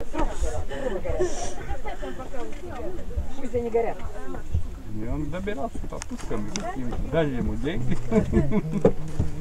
Пусть они горят. И он добирался по пускам, дали ему деньги.